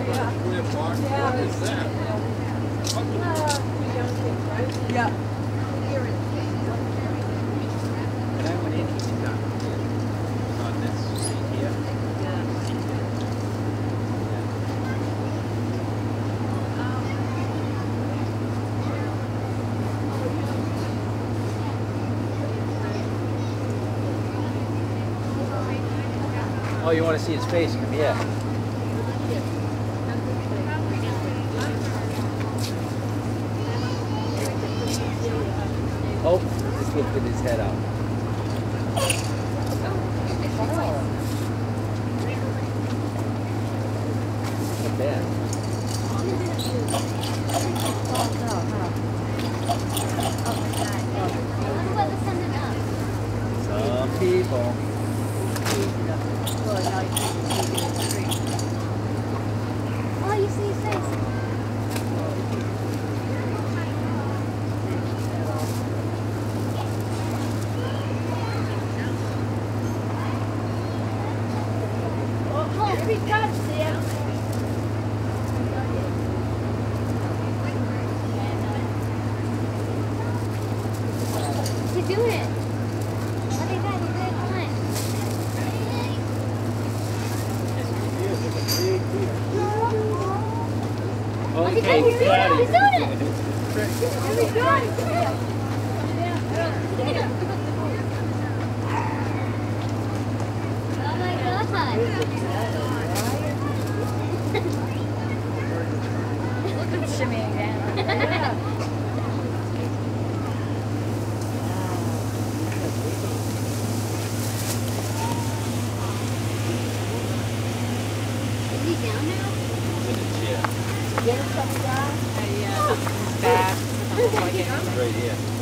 What is that? Yeah. And I went in, he did not. On this seat here. Oh, you want to see his face? Come here. Oh, just lifted his head out. Not bad. Some people. Oh, you see his face. Oh, here he comes, Sam. What's he doing? Look at that, he's very fine. Okay, He's doing it! He's doing it! Oh my god! Look at him shimmying around. Is he down now? Get him something down. His back. Right here.